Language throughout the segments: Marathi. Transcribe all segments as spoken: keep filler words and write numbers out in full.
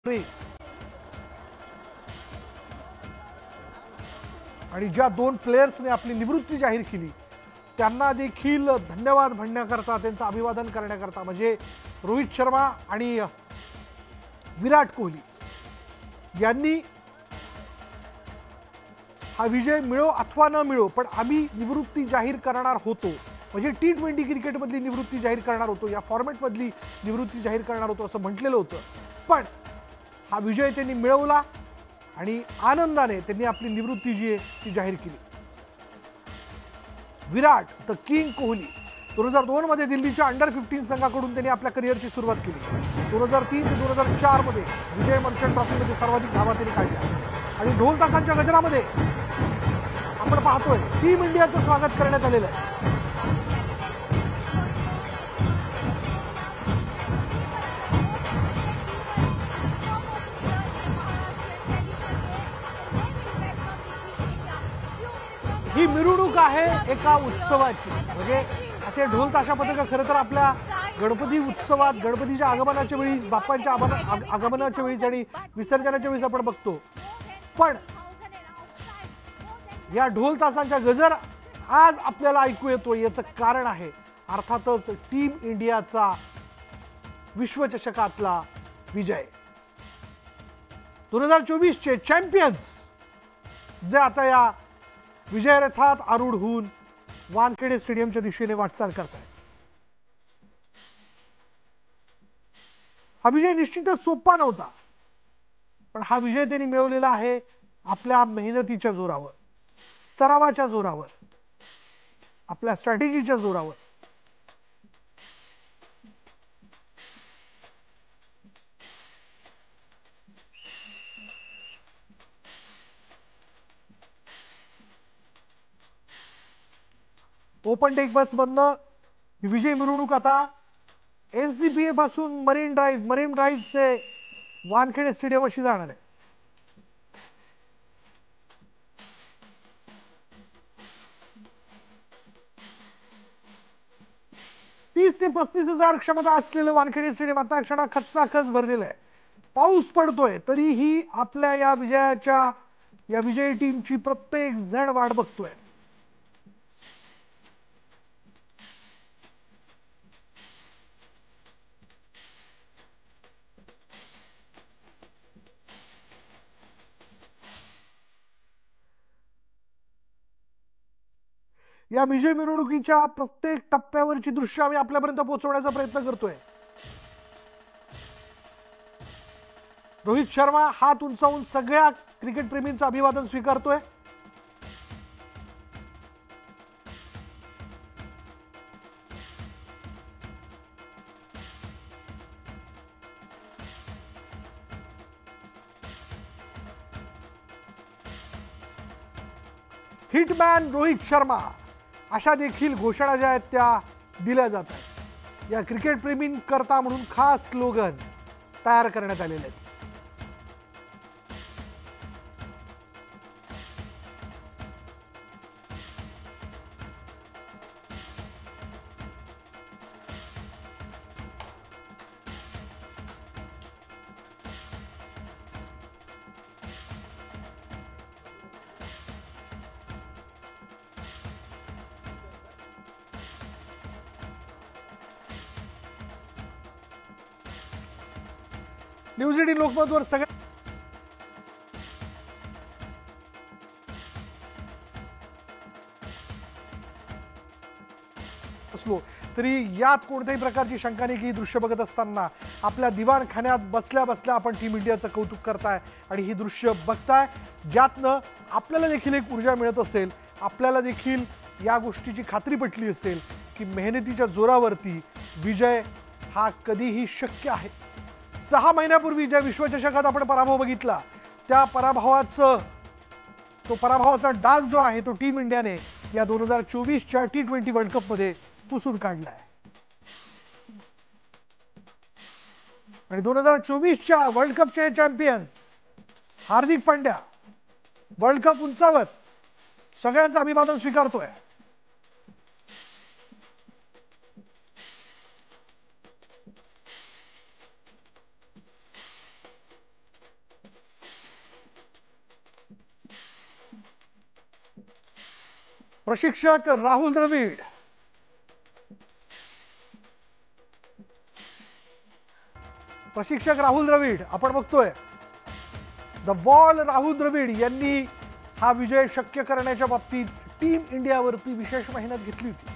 आणि ज्या दोन प्लेयर्सने आपली निवृत्ती जाहीर केली त्यांना देखील धन्यवाद म्हणण्याकरता त्यांचं अभिवादन करण्याकरता म्हणजे रोहित शर्मा आणि विराट कोहली यांनी हा विजय मिळो अथवा न मिळो पण आम्ही निवृत्ती जाहीर करणार होतो म्हणजे टी ट्वेंटी क्रिकेटमधली निवृत्ती जाहीर करणार होतो या फॉर्मॅटमधली निवृत्ती जाहीर करणार होतो असं म्हटलेलं होतं पण हा विजय त्यांनी मिळवला आणि आनंदाने त्यांनी आपली निवृत्ती जी आहे ती जाहीर केली। विराट द किंग कोहली दोन हजार दोन मध्ये दिल्लीच्या अंडर फिफ्टीन संघाकडून त्यांनी आपल्या करिअरची सुरुवात केली। दोन हजार तीन ते दोन हजार चार मध्ये विजय मर्चंट ट्रॉफीमध्ये सर्वाधिक धावा त्यांनी काढल्या आणि ढोल तासांच्या गजरामध्ये आपण पाहतोय टीम इंडियाचं स्वागत करण्यात आलेलं आहे। ही मिरवणूक आहे एका उत्सवाची म्हणजे असे ढोल ताशा पथक खरं तर आपल्या गणपती उत्सवात गणपतीच्या आगमनाच्या वेळी बाप्पांच्या आगमनाच्या वेळी आणि विसर्जनाच्या वेळी आपण बघतो पण या ढोल तासांच्या गजर आज आपल्याला ऐकू येतो याचं कारण आहे अर्थातच टीम इंडियाचा विश्वचषकातला विजय। दोन हजार चोवीस चे चॅम्पियन्स जे आता या विजय रथात आरूढ होऊन वानखेडे स्टेडियमच्या दिशेने वाटचाल करत आहेत। हा विजय निश्चितच सोपा नव्हता पण हा विजय त्यांनी मिळवलेला आहे आपल्या मेहनतीच्या जोरावर सरावाच्या जोरावर आपल्या स्ट्रॅटेजीच्या जोरावर। ओपन टेक बस मधनं विजय मिरवणूक आता एनसीपीए पासून मरीन ड्राईव्ह मरीन ड्राईव्ह ते वानखेडे स्टेडियम अशी जाणार आहे। तीस ते पस्तीस हजार क्षमता असलेलं वानखेडे स्टेडियम आता क्षणा खचाखच भरलेलं आहे। पाऊस पडतोय तरीही आपल्या या विजयाच्या या विजयी टीमची प्रत्येक जण वाट बघतोय। या विजय मिरवणुकीच्या प्रत्येक टप्प्यावरची दृश्य आम्ही आपल्यापर्यंत पोहोचवण्याचा प्रयत्न करतोय। रोहित शर्मा हात उंचावून सगळ्या क्रिकेट प्रेमींचं अभिवादन स्वीकारतोय। हिटमॅन रोहित शर्मा अशा देखील घोषणा ज्या आहेत त्या दिल्या जात आहेत। या क्रिकेट प्रेमींकरता म्हणून खास स्लोगन तयार करण्यात आलेले आहेत। न्यूज एटीन लोकमतवर सगळ्या असलो तरी यात कोणत्याही प्रकारची शंका नाही की ही दृश्य बघत असताना आपल्या दिवाणखान्यात बसल्या बसल्या आपण टीम इंडियाचं कौतुक करताय आणि ही दृश्य बघताय ज्यातनं आपल्याला देखील एक ऊर्जा मिळत असेल आपल्याला देखील या गोष्टीची खात्री पटली असेल की मेहनतीच्या जोरावरती विजय हा कधीही शक्य आहे। सहा महिन्यापूर्वी ज्या विश्वचषकात आपण पराभव बघितला त्या पराभवाचं तो पराभवाचा डाग जो आहे तो टीम इंडियाने या दोन हजार चोवीसच्या टी ट्वेंटी वर्ल्ड कप मध्ये पुसून काढला आहे आणि दोन हजार चोवीसच्या वर्ल्ड कपचे champions Hardik Pandya world cup उंचावत सगळ्यांचं अभिवादन स्वीकारतोय। प्रशिक्षक राहुल द्रविड प्रशिक्षक राहुल द्रविड आपण बघतोय द वॉल राहुल द्रविड यांनी हा विजय शक्य करण्याच्या बाबतीत टीम इंडियावरती विशेष मेहनत घेतली होती।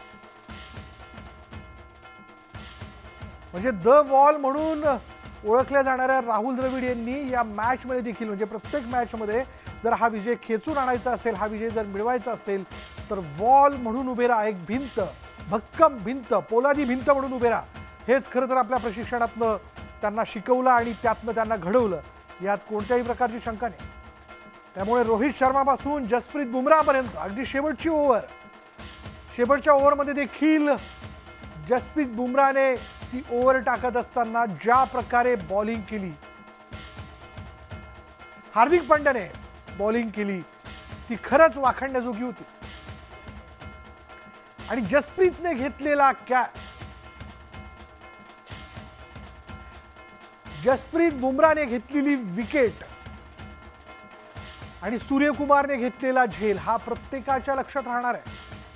म्हणजे द वॉल म्हणून ओळखल्या जाणाऱ्या राहुल द्रविड यांनी या मॅच मध्ये देखील म्हणजे प्रत्येक मॅच मध्ये जर हा विजय खेचून आणायचा असेल, हा विजय जर मिळवायचा असेल तर वॉल म्हणून उभे राहा, एक भिंत, भक्कम भिंत, पोलादी भिंत म्हणून उभे राहा, हेच खरं तर आपल्या प्रशिक्षणातनं त्यांना शिकवलं आणि त्यातनं त्यांना घडवलं, यात कोणत्याही प्रकारची शंका नाही। त्यामुळे रोहित शर्मापासून जसप्रीत बुमराहपर्यंत अगदी शेवटची ओव्हर, शेवटच्या ओव्हरमध्ये देखील जसप्रीत बुमराहने ती ओव्हर टाकत असताना ज्या प्रकारे बॉलिंग केली, हार्दिक पांड्याने बॉलिंग केली, ती खरंच वाखाणण्याजोगी होती। आणि जसप्रीतने घेतलेला कॅच, जसप्रीत बुमराहने घेतलेली विकेट आणि सूर्यकुमारने घेतलेला झेल हा प्रत्येकाच्या लक्षात राहणार आहे।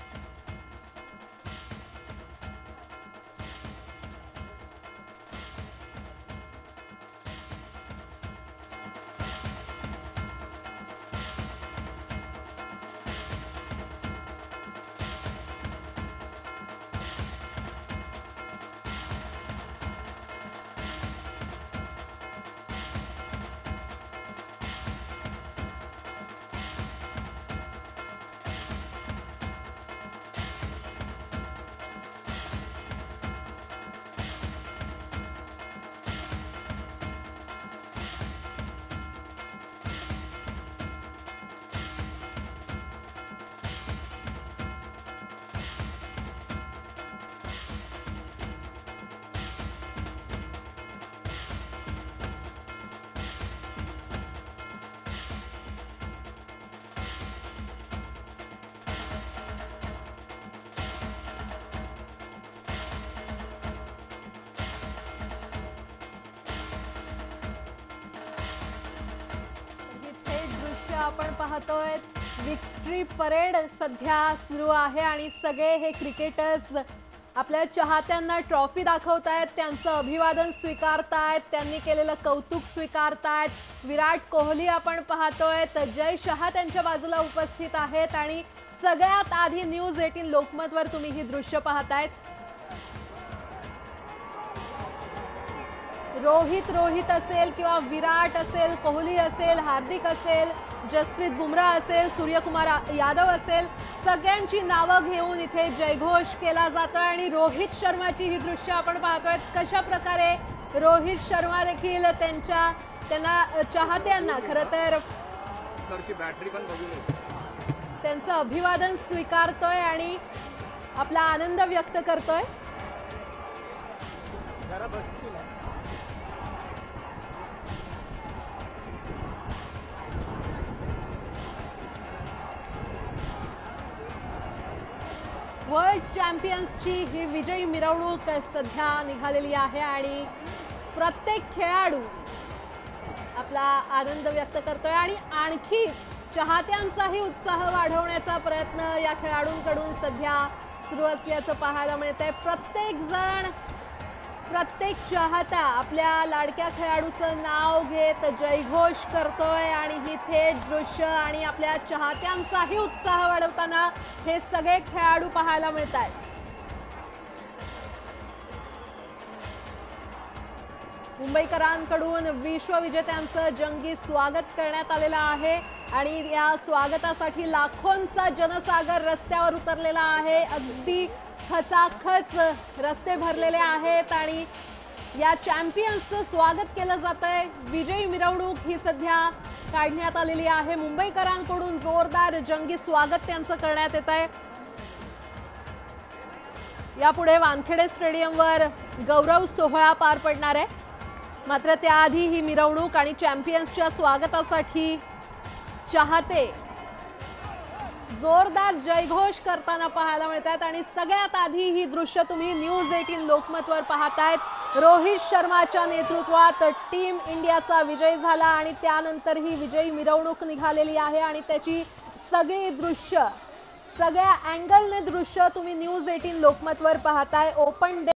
आपण पाहतोय विक्ट्री परेड सध्या सुरू आहे आणि सगळे हे क्रिकेटर्स आपल्या चाहत्यांना ट्रॉफी दाखवतायत, त्यांचं अभिवादन स्वीकारतायत, त्यांनी केलेलं कौतुक स्वीकारतायत। विराट कोहली आपण पाहतोय, जय शहा त्यांच्या बाजूला उपस्थित आहेत आणि सगळ्यात आधी न्यूज अठरा लोकमतवर तुम्ही ही दृश्य पाहतायत। रोहित रोहित असेल किंवा विराट असेल, कोहली असेल, हार्दिक असेल, जसप्रीत बुमराह असेल, सूर्यकुमार यादव असेल, सगळ्यांची नावं घेऊन इथे जयघोष केला जातोय आणि रोहित शर्माची ही दृश्य आपण पाहतोय कशा प्रकारे रोहित शर्मा देखील त्यांच्या त्यांना चाहत्यांना खरं तर त्यांचं अभिवादन स्वीकारतोय आणि आपला आनंद व्यक्त करतोय। वर्ल्ड चॅम्पियन्सची ही विजयी मिरवणूक सध्या निघालेली आहे आणि प्रत्येक खेळाडू आपला आनंद व्यक्त करतोय आणि आणखी चाहत्यांचाही उत्साह वाढवण्याचा प्रयत्न या खेळाडूंकडून सध्या सुरू असल्याचं पाहायला मिळतंय। प्रत्येक जण, प्रत्येक चाहता आपल्या लाडक्या खेळाडूचं नाव घेत जयघोष करतोय आणि ही थेट दृश्य आणि आपल्या चाहत्यांचाही उत्साह वाढवताना हे सगळे खेळाडू पाहायला मिळतात। मुंबईकरांकडून विश्वविजेत्यांचं जंगी स्वागत करण्यात आलेलं आहे आणि या स्वागतासाठी लाखोंचा जनसागर रस्त्यावर उतरलेला आहे। अगदी खचाखच रस्ते भरलेले आहेत आणि या चॅम्पियन्सचं स्वागत केलं जातंय। विजयी मिरवणूक ही सध्या काढण्यात आलेली आहे। मुंबईकरांकडून जोरदार जंगी स्वागत त्यांचं करण्यात येत आहे। यापुढे वानखेडे स्टेडियमवर गौरव सोहळा पार पडणार आहे, मात्र त्याआधी ही मिरवणूक आणि चॅम्पियन्सच्या स्वागतासाठी चाहते जोरदार जयघोष करताना पाहायला मिळतात आणि सगळ्यात आधी ही दृश्य तुम्ही न्यूज अठरा लोकमतवर पाहतायत। रोहित शर्माच्या नेतृत्वात टीम इंडियाचा विजय झाला आणि त्यानंतर ही विजयी मिरवणूक निघालेली आहे आणि त्याची सगळी दृश्य सगळ्या अँगलने दृश्य तुम्ही न्यूज एटीन लोकमतवर पाहताय. ओपन